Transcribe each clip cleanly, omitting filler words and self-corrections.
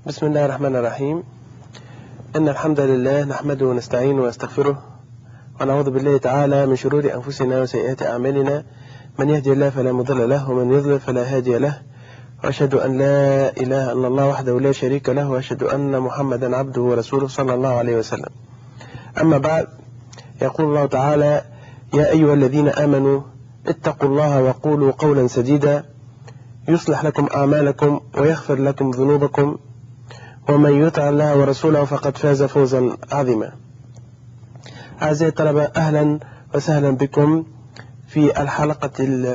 بسم الله الرحمن الرحيم. إن الحمد لله نحمده ونستعينه ونستغفره ونعوذ بالله تعالى من شرور أنفسنا وسيئات أعمالنا، من يهدي الله فلا مضل له ومن يضلل فلا هادي له، وأشهد أن لا إله إلا الله وحده لا شريك له، وأشهد أن محمدا عبده ورسوله صلى الله عليه وسلم. أما بعد، يقول الله تعالى: يا أيها الذين آمنوا اتقوا الله وقولوا قولا سديدا يصلح لكم أعمالكم ويغفر لكم ذنوبكم، ومن يطع الله ورسوله فقد فاز فوزا عظيما. أعزائي الطلبة، أهلا وسهلا بكم في الحلقة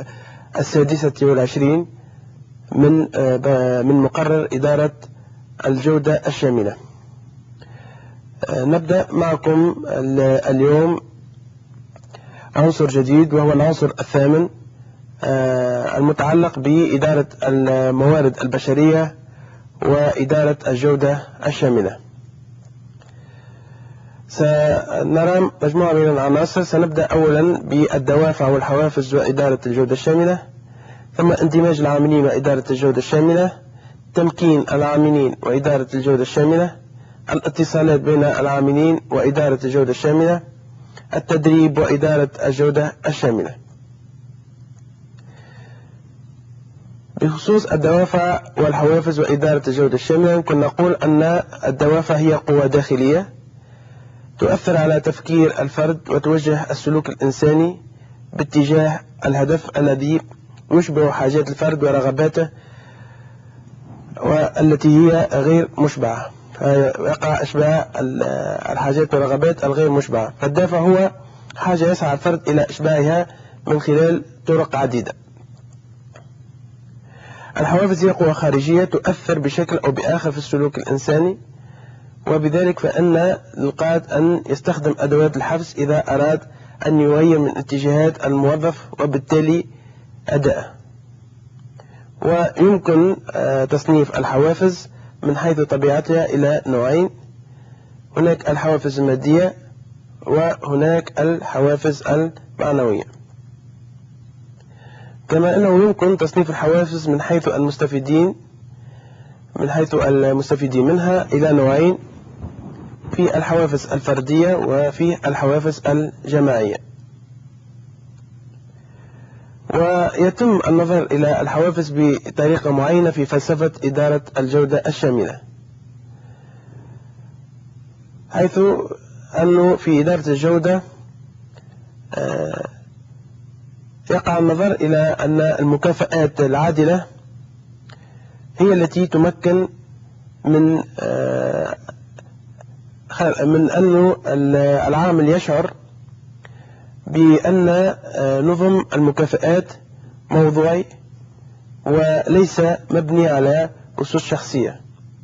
26 من مقرر إدارة الجودة الشاملة. نبدأ معكم اليوم عنصر جديد، وهو العنصر الثامن المتعلق بإدارة الموارد البشرية وإدارة الجودة الشاملة. سنرى مجموعة من العناصر. سنبدأ أولا بالدوافع والحوافز وإدارة الجودة الشاملة، ثم اندماج العاملين وإدارة الجودة الشاملة، تمكين العاملين وإدارة الجودة الشاملة، الاتصالات بين العاملين وإدارة الجودة الشاملة، التدريب وإدارة الجودة الشاملة. بخصوص الدوافع والحوافز وإدارة الجودة الشاملة، يمكن نقول أن الدوافع هي قوة داخلية تؤثر على تفكير الفرد وتوجه السلوك الإنساني باتجاه الهدف الذي يشبع حاجات الفرد ورغباته والتي هي غير مشبعة، فيقع إشباع الحاجات والرغبات الغير مشبعة. فالدافع هو حاجة يسعى الفرد إلى إشباعها من خلال طرق عديدة. الحوافز هي قوة خارجية تؤثر بشكل أو بآخر في السلوك الإنساني، وبذلك فإن القائد أن يستخدم أدوات الحفز إذا أراد أن يغير من اتجاهات الموظف وبالتالي أداءه. ويمكن تصنيف الحوافز من حيث طبيعتها إلى نوعين: هناك الحوافز المادية وهناك الحوافز المعنوية. كما أنه يمكن تصنيف الحوافز من حيث المستفيدين منها إلى نوعين: في الحوافز الفردية وفي الحوافز الجماعية. ويتم النظر إلى الحوافز بطريقة معينة في فلسفة إدارة الجودة الشاملة، حيث أنه في إدارة الجودة يقع النظر إلى أن المكافآت العادلة هي التي تمكن من أنه العامل يشعر بأن نظم المكافآت موضوعي وليس مبني على أسس شخصية.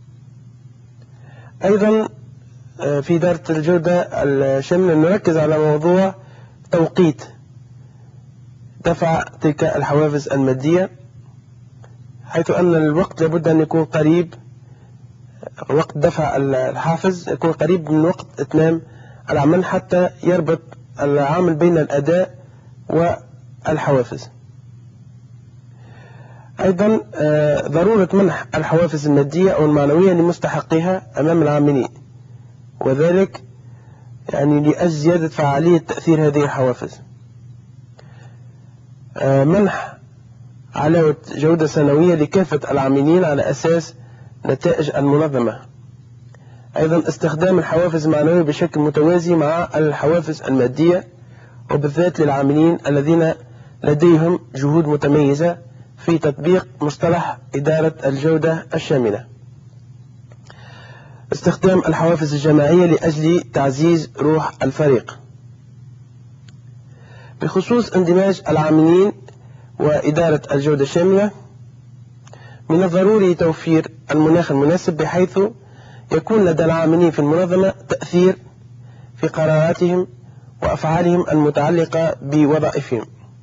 أيضا في إدارة الجودة الشاملة نركز على موضوع توقيت دفع تلك الحوافز المادية، حيث أن الوقت لابد أن يكون قريب، وقت دفع الحافز يكون قريب من وقت إتمام العمل حتى يربط العامل بين الأداء والحوافز. أيضا ضرورة منح الحوافز المادية أو المعنوية لمستحقها أمام العاملين، وذلك لأجل زيادة فعالية تأثير هذه الحوافز. منح علاوة جودة سنوية لكافة العاملين على أساس نتائج المنظمة. أيضا استخدام الحوافز المعنوية بشكل متوازي مع الحوافز المادية، وبالذات للعاملين الذين لديهم جهود متميزة في تطبيق مصطلح إدارة الجودة الشاملة. استخدام الحوافز الجماعية لأجل تعزيز روح الفريق. بخصوص اندماج العاملين وإدارة الجودة الشاملة، من الضروري توفير المناخ المناسب بحيث يكون لدى العاملين في المنظمة تأثير في قراراتهم وأفعالهم المتعلقة بوظائفهم.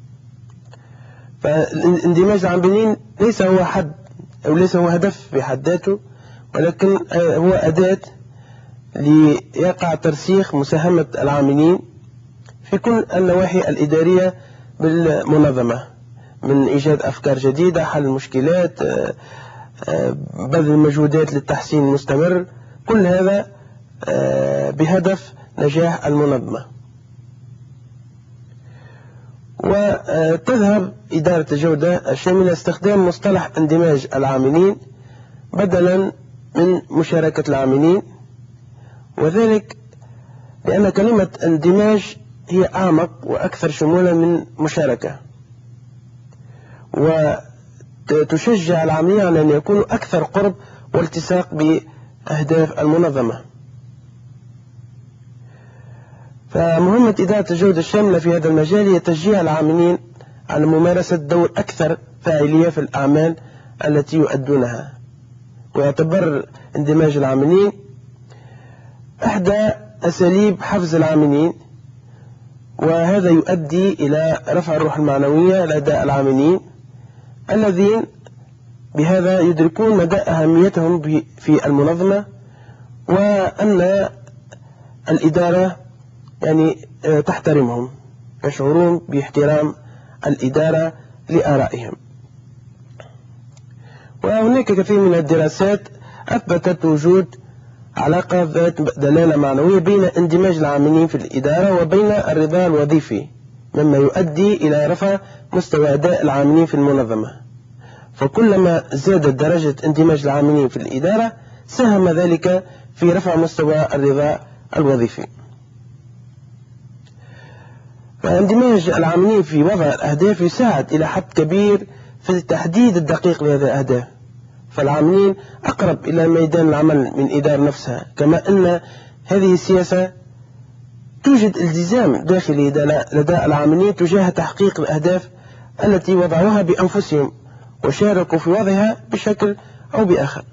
فاندماج العاملين ليس هو حد أو ليس هو هدف بحد ذاته، ولكن هو أداة ليقع ترسيخ مساهمة العاملين في كل النواحي الإدارية بالمنظمة، من إيجاد أفكار جديدة، حل المشكلات، بذل المجهودات للتحسين المستمر، كل هذا بهدف نجاح المنظمة. وتذهب إدارة الجودة الشاملة استخدام مصطلح اندماج العاملين بدلا من مشاركة العاملين، وذلك لأن كلمة اندماج هي أعمق وأكثر شمولا من مشاركة، وتشجع العاملين على أن يكونوا أكثر قرب والتصاق بأهداف المنظمة. فمهمة إدارة الجودة الشاملة في هذا المجال هي تشجيع العاملين على ممارسة دور أكثر فاعلية في الأعمال التي يؤدونها، ويعتبر اندماج العاملين إحدى أساليب حفز العاملين، وهذا يؤدي إلى رفع الروح المعنوية لدى العاملين الذين بهذا يدركون مدى أهميتهم في المنظمة، وأن الإدارة تحترمهم، يشعرون باحترام الإدارة لآرائهم. وهناك كثير من الدراسات أثبتت وجود علاقة ذات دلالة معنوية بين اندماج العاملين في الإدارة وبين الرضا الوظيفي، مما يؤدي إلى رفع مستوى أداء العاملين في المنظمة. فكلما زادت درجة اندماج العاملين في الإدارة ساهم ذلك في رفع مستوى الرضا الوظيفي. فاندماج العاملين في وضع الأهداف يساعد إلى حد كبير في التحديد الدقيق لهذه الأهداف، فالعاملين أقرب إلى ميدان العمل من إدارة نفسها، كما أن هذه السياسة توجد التزام داخلي لدى العاملين تجاه تحقيق الأهداف التي وضعوها بأنفسهم وشاركوا في وضعها بشكل أو بآخر.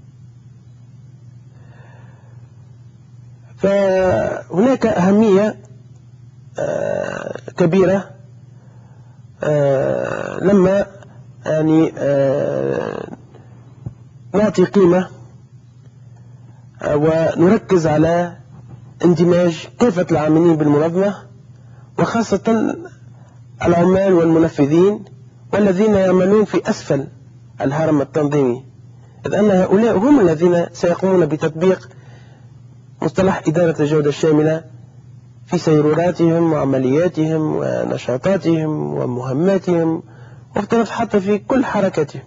فهناك أهمية كبيرة لما نعطي قيمة ونركز على اندماج كافة العاملين بالمنظمة، وخاصة العمال والمنفذين والذين يعملون في أسفل الهرم التنظيمي، إذ أن هؤلاء هم الذين سيقومون بتطبيق مصطلح إدارة الجودة الشاملة في سيروراتهم وعملياتهم ونشاطاتهم ومهماتهم، وافترض حتى في كل حركاتهم.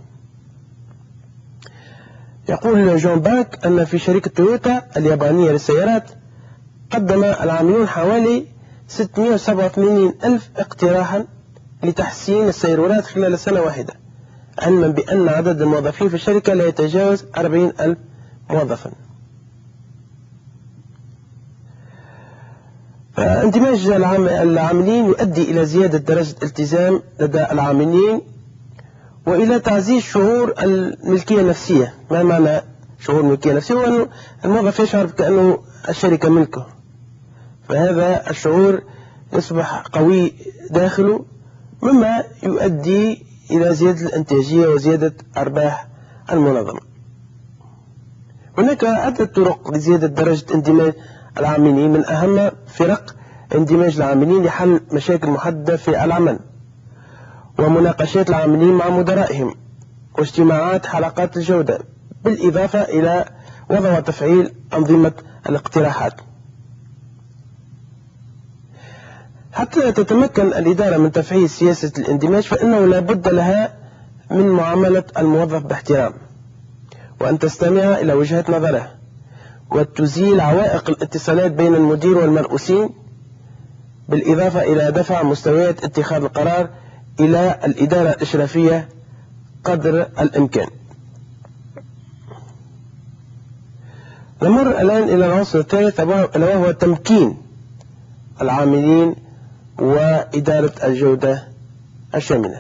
يقول جون باك أن في شركة تويوتا اليابانية للسيارات قدم العاملون حوالي 687,000 اقتراحا لتحسين السيرورات خلال سنة واحدة، علما بأن عدد الموظفين في الشركة لا يتجاوز 40,000 موظفا. فاندماج العاملين يؤدي إلى زيادة درجة الالتزام لدى العاملين وإلى تعزيز شعور الملكية النفسية. ما معنى شعور الملكية النفسية؟ هو أن الموظف يشعر كأنه الشركة ملكه، فهذا الشعور يصبح قوي داخله، مما يؤدي إلى زيادة الإنتاجية وزيادة أرباح المنظمة. هناك عدة طرق لزيادة درجة اندماج العاملين، من أهم فرق اندماج العاملين لحل مشاكل محددة في العمل، ومناقشات العاملين مع مدرائهم، واجتماعات حلقات الجودة، بالإضافة إلى وضع وتفعيل أنظمة الاقتراحات. حتى تتمكن الإدارة من تفعيل سياسة الاندماج فإنه لا بد لها من معاملة الموظف باحترام، وأن تستمع إلى وجهة نظره، وتزيل عوائق الاتصالات بين المدير والمرؤوسين، بالإضافة إلى دفع مستويات اتخاذ القرار إلى الإدارة الإشرافية قدر الإمكان. نمر الآن إلى العنصر الثالث، ألا وهو تمكين العاملين وإدارة الجودة الشاملة.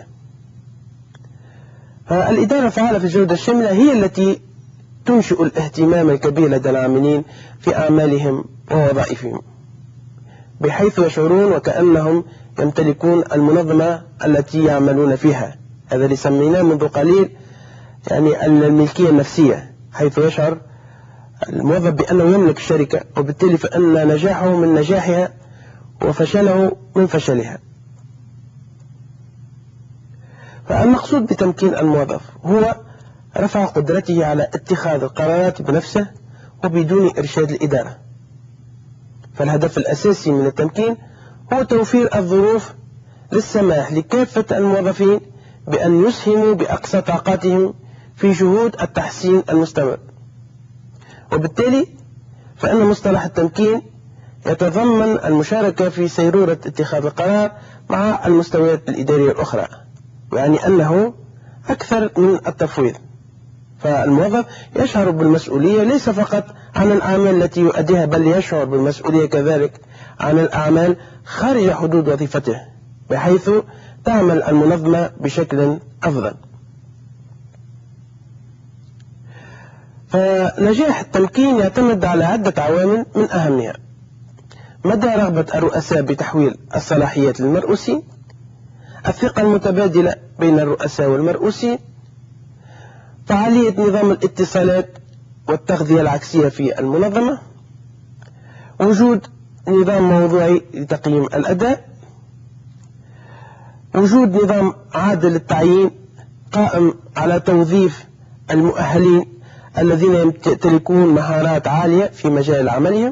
فالإدارة الفعالة في الجودة الشاملة هي التي تنشئ الاهتمام الكبير لدى العاملين في أعمالهم ووظائفهم، بحيث يشعرون وكأنهم يمتلكون المنظمة التي يعملون فيها. هذا اللي سميناه منذ قليل الملكية النفسية، حيث يشعر الموظف بأنه يملك الشركة، وبالتالي فإن نجاحه من نجاحها وفشله من فشلها. فالمقصود بتمكين الموظف هو رفع قدرته على اتخاذ القرارات بنفسه وبدون إرشاد الإدارة. فالهدف الأساسي من التمكين هو توفير الظروف للسماح لكافة الموظفين بأن يسهموا بأقصى طاقاتهم في جهود التحسين المستمر. وبالتالي فإن مصطلح التمكين يتضمن المشاركة في سيرورة اتخاذ القرار مع المستويات الإدارية الأخرى، يعني أنه أكثر من التفويض. فالموظف يشعر بالمسؤولية ليس فقط عن الأعمال التي يؤديها، بل يشعر بالمسؤولية كذلك عن الأعمال خارج حدود وظيفته، بحيث تعمل المنظمة بشكل أفضل. فنجاح التمكين يعتمد على عدة عوامل، من أهمها مدى رغبة الرؤساء بتحويل الصلاحيات للمرؤوسين، الثقة المتبادلة بين الرؤساء والمرؤوسين، فعالية نظام الاتصالات والتغذية العكسية في المنظمة، وجود نظام موضوعي لتقييم الأداء، وجود نظام عادل للتعيين قائم على توظيف المؤهلين الذين يمتلكون مهارات عالية في مجال عملهم،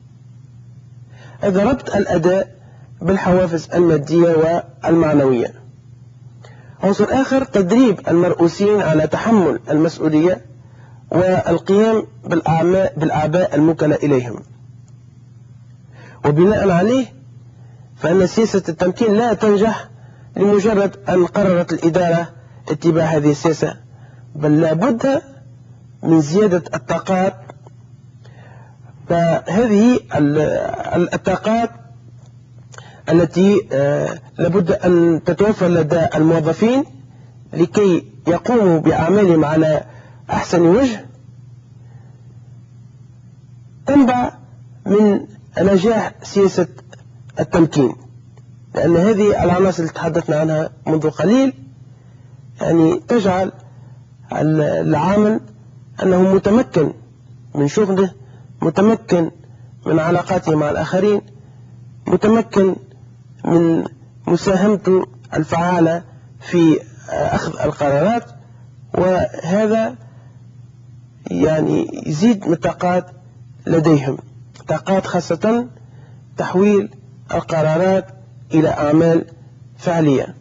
ربط الأداء بالحوافز المادية والمعنوية. عنصر آخر تدريب المرؤوسين على تحمل المسؤولية والقيام بالأعباء الموكلة إليهم. وبناء عليه فإن سياسة التمكين لا تنجح لمجرد أن قررت الإدارة اتباع هذه السياسة، بل لابد من زيادة الطاقات. فهذه الطاقات التي لابد أن تتوفر لدى الموظفين لكي يقوموا بأعمالهم على أحسن وجه تنبع من نجاح سياسة التمكين، لأن هذه العناصر اللي تحدثنا عنها منذ قليل يعني تجعل العامل أنه متمكن من شغله، متمكن من علاقاته مع الآخرين، متمكن من مساهمته الفعالة في أخذ القرارات، وهذا يعني يزيد من طاقات لديهم، طاقات خاصة تحويل القرارات إلى أعمال فعلية.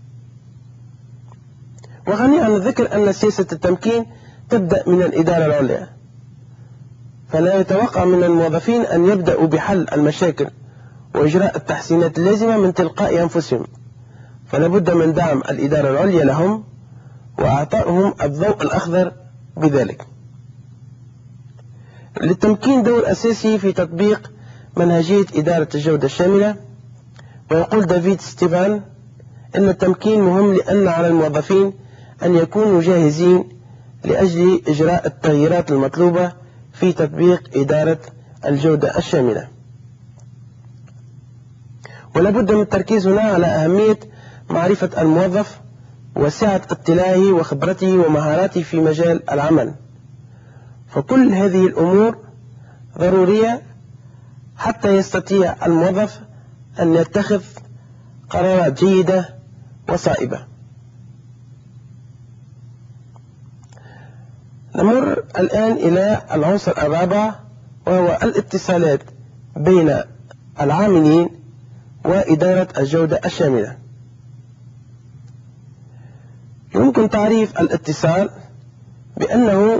وغني عن الذكر أن سياسة التمكين تبدأ من الإدارة العليا، فلا يتوقع من الموظفين أن يبدأوا بحل المشاكل وإجراء التحسينات اللازمة من تلقاء أنفسهم، فلا بد من دعم الإدارة العليا لهم وإعطائهم الضوء الأخضر بذلك. للتمكين دور أساسي في تطبيق منهجية إدارة الجودة الشاملة، ويقول دافيد ستيفان إن التمكين مهم لأن على الموظفين أن يكونوا جاهزين لأجل إجراء التغييرات المطلوبة في تطبيق إدارة الجودة الشاملة. ولا بد من التركيز هنا على أهمية معرفة الموظف وسعة اطلاعه وخبرته ومهاراته في مجال العمل، فكل هذه الأمور ضرورية حتى يستطيع الموظف أن يتخذ قرارات جيدة وصائبة. نمر الآن إلى العنصر الرابع، وهو الاتصالات بين العاملين وإدارة الجودة الشاملة. يمكن تعريف الاتصال بأنه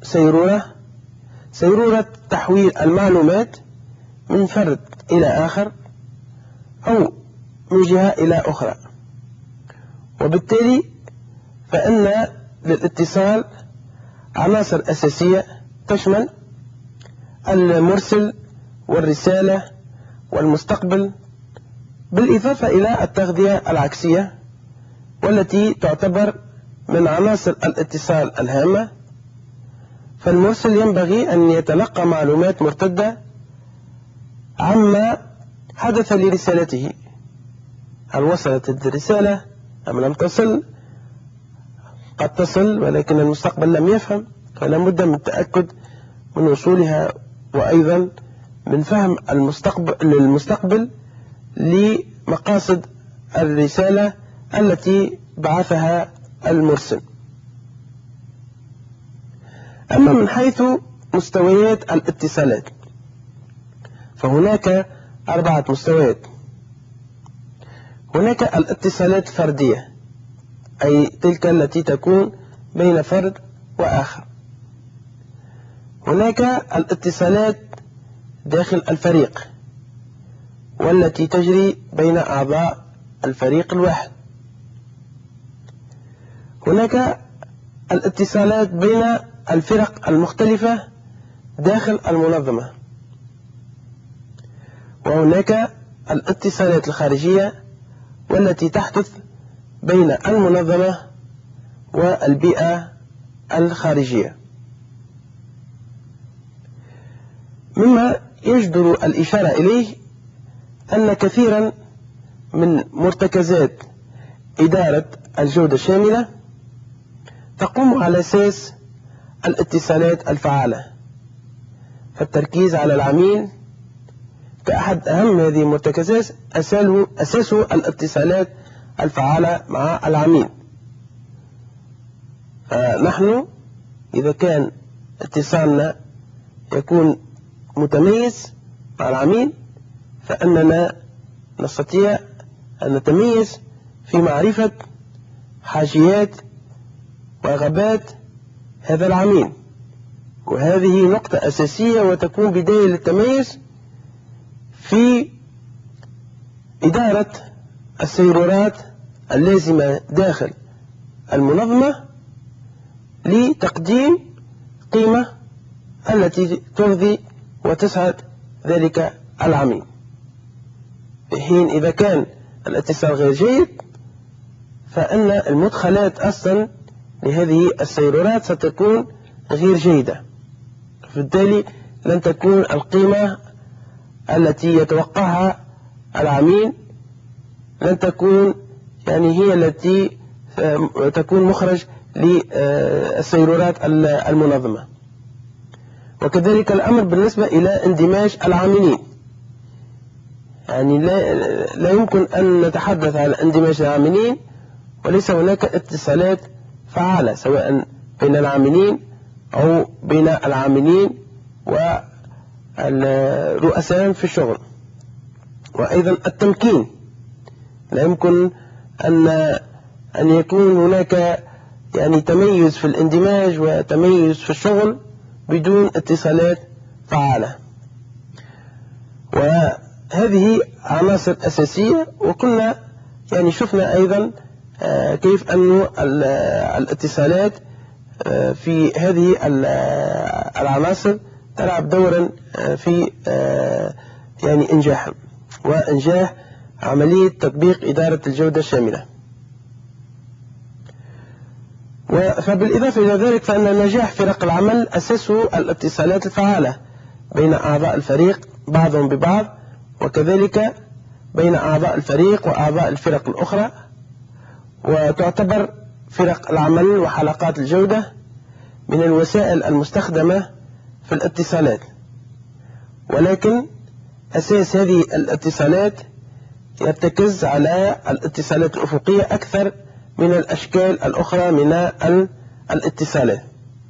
سيرورة تحويل المعلومات من فرد إلى آخر أو من جهة إلى أخرى، وبالتالي فإن للاتصال عناصر أساسية تشمل المرسل والرسالة والمستقبل، بالإضافة إلى التغذية العكسية والتي تعتبر من عناصر الاتصال الهامة. فالمرسل ينبغي أن يتلقى معلومات مرتدة عما حدث لرسالته، هل وصلت الرسالة أم لم تصل، قد تصل ولكن المستقبل لم يفهم، فلا بد من التأكد من وصولها، وأيضا من فهم المستقبل لمقاصد الرسالة التي بعثها المرسل. أما من حيث مستويات الاتصالات فهناك 4 مستويات. هناك الاتصالات الفردية، أي تلك التي تكون بين فرد وآخر. هناك الاتصالات داخل الفريق، والتي تجري بين أعضاء الفريق الواحد. هناك الاتصالات بين الفرق المختلفة داخل المنظمة. وهناك الاتصالات الخارجية، والتي تحدث بين المنظمة والبيئة الخارجية. مما يجدر الإشارة إليه أن كثيرا من مرتكزات إدارة الجودة الشاملة تقوم على أساس الاتصالات الفعالة، فالتركيز على العميل كأحد أهم هذه المرتكزات أساسه الاتصالات الفعالة مع العميل. فنحن إذا كان اتصالنا يكون متميز مع العميل فإننا نستطيع أن نتميز في معرفة حاجيات ورغبات هذا العميل، وهذه نقطة أساسية وتكون بداية للتميز في إدارة السيرورات اللازمة داخل المنظمة لتقديم قيمة التي ترضي وتسعد ذلك العميل. في حين إذا كان الاتصال غير جيد فإن المدخلات أصلا لهذه السيرورات ستكون غير جيدة، فبالتالي لن تكون القيمة التي يتوقعها العميل لن تكون هي التي تكون مخرج للسيرورات المنظمة. وكذلك الأمر بالنسبة إلى اندماج العاملين، لا يمكن أن نتحدث عن اندماج العاملين وليس هناك اتصالات فعالة سواء بين العاملين أو بين العاملين والرؤساء في الشغل. وأيضا التمكين، لا يمكن أن يكون هناك تميز في الاندماج وتميز في الشغل بدون اتصالات فعالة. وهذه عناصر أساسية، وكنا شفنا أيضا كيف أن الاتصالات في هذه العناصر تلعب دورا في إنجاحها وإنجاح عملية تطبيق إدارة الجودة الشاملة. فبالإضافة إلى ذلك فإن نجاح فرق العمل أساسه الاتصالات الفعالة بين أعضاء الفريق بعضهم ببعض، وكذلك بين أعضاء الفريق وأعضاء الفرق الأخرى. وتعتبر فرق العمل وحلقات الجودة من الوسائل المستخدمة في الاتصالات، ولكن أساس هذه الاتصالات يرتكز على الاتصالات الأفقية أكثر من الأشكال الأخرى من الاتصالات.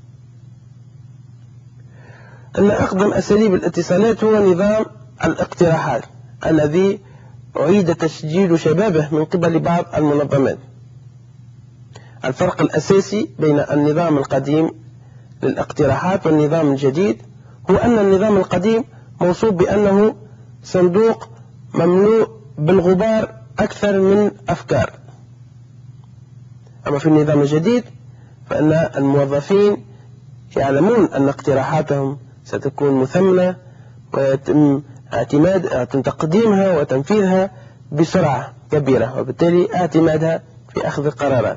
أن أقدم أساليب الاتصالات هو نظام الاقتراحات الذي أعيد تسجيل شبابه من قبل بعض المنظمات. الفرق الأساسي بين النظام القديم للاقتراحات والنظام الجديد هو أن النظام القديم موصوف بأنه صندوق مملوء بالغبار أكثر من أفكار. أما في النظام الجديد فإن الموظفين يعلمون أن اقتراحاتهم ستكون مثمنة ويتم تقديمها وتنفيذها بسرعة كبيرة، وبالتالي اعتمادها في أخذ القرارات.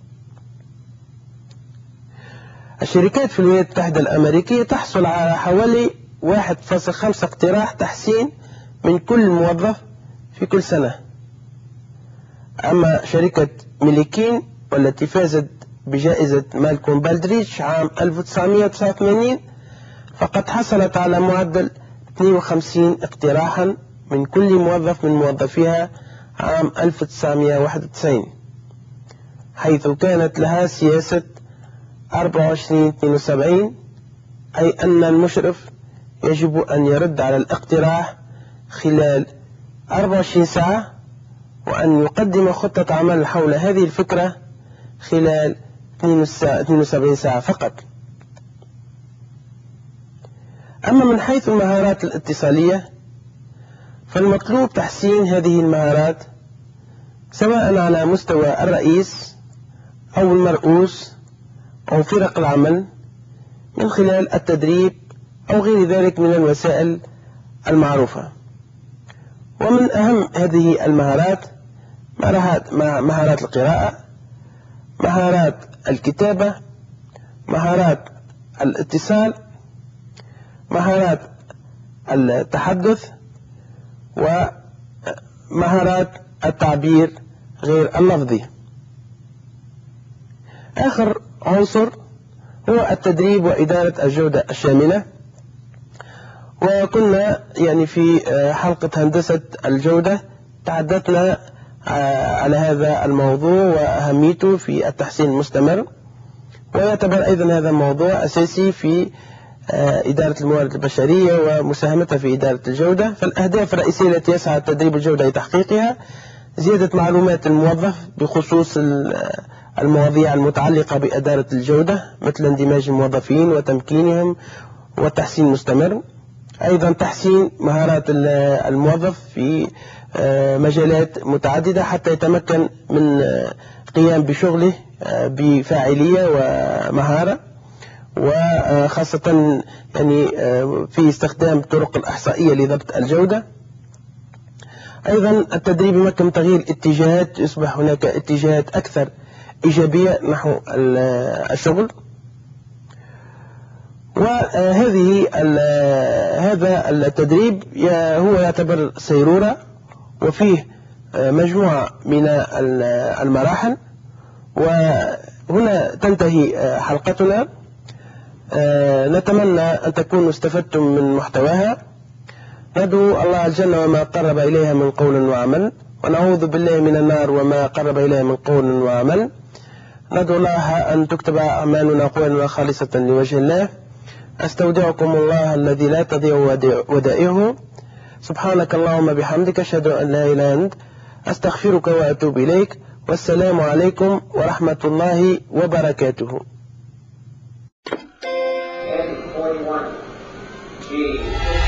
الشركات في الولايات المتحدة الأمريكية تحصل على حوالي 1.5 اقتراح تحسين من كل موظف في كل سنة. أما شركة ميليكين والتي فازت بجائزة مالكوم بالدريتش عام 1989 فقد حصلت على معدل 52 اقتراحا من كل موظف من موظفيها عام 1991، حيث كانت لها سياسة 24-72 أي أن المشرف يجب أن يرد على الاقتراح خلال 24 ساعة، وأن يقدم خطة عمل حول هذه الفكرة خلال 72 ساعة فقط. أما من حيث المهارات الاتصالية فالمطلوب تحسين هذه المهارات سواء على مستوى الرئيس أو المرؤوس أو فرق العمل من خلال التدريب أو غير ذلك من الوسائل المعروفة. ومن أهم هذه المهارات مهارات القراءة، مهارات الكتابة، مهارات الاتصال، مهارات التحدث، ومهارات التعبير غير اللفظي. آخر عنصر هو التدريب وإدارة الجودة الشاملة. وكنا في حلقة هندسة الجودة تحدثنا على هذا الموضوع وأهميته في التحسين المستمر، ويعتبر أيضا هذا الموضوع أساسي في إدارة الموارد البشرية ومساهمتها في إدارة الجودة. فالأهداف الرئيسية التي يسعى تدريب الجودة لتحقيقها زيادة معلومات الموظف بخصوص المواضيع المتعلقة بإدارة الجودة مثل اندماج الموظفين وتمكينهم والتحسين المستمر. أيضا تحسين مهارات الموظف في مجالات متعددة حتى يتمكن من قيام بشغله بفاعلية ومهارة، وخاصة في استخدام الطرق الإحصائية لضبط الجودة. أيضا التدريب يمكن تغيير اتجاهات، يصبح هناك اتجاهات أكثر إيجابية نحو الشغل. هذا التدريب هو يعتبر سيرورة وفيه مجموعة من المراحل. وهنا تنتهي حلقتنا. نتمنى أن تكونوا استفدتم من محتواها. ندعو الله الجنة وما قرب إليها من قول وعمل، ونعوذ بالله من النار وما قرب إليها من قول وعمل. ندعو الله أن تكتب أعمالنا قولا خالصة لوجه الله. أستودعكم الله الذي لا تضيع ودائعه. سبحانك اللهم بحمدك، أشهد أن لا إله إلا أنت، أستغفرك وأتوب إليك. والسلام عليكم ورحمة الله وبركاته. N41G